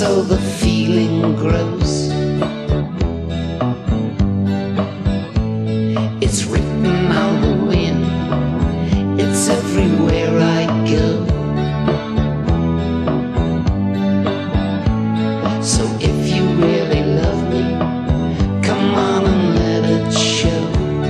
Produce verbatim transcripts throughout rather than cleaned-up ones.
so the feeling grows. It's written on the wind, it's everywhere I go. So if you really love me, come on and let it show.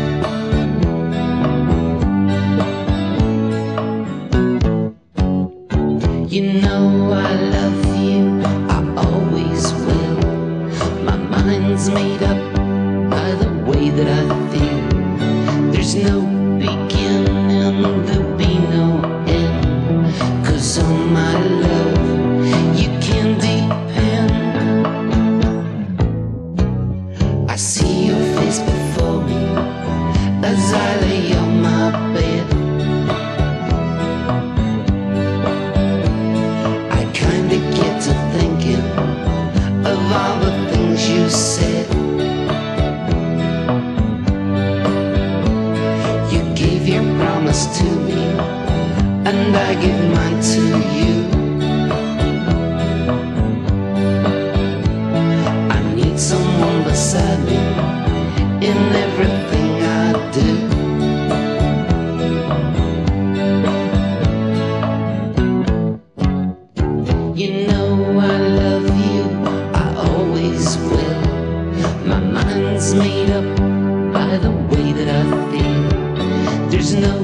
You know I love you, I always will. My mind's made up by the way that I feel. There's no beginning, there'll be no end, 'cause on my love you can depend. I see your face before me as I lay on my bed. I kinda get to thinking of all the things you said. You gave your promise to me, and I give mine to you. I need someone beside me in everything I do. You know I love you, I always will. My mind's made up by the way that I feel. There's no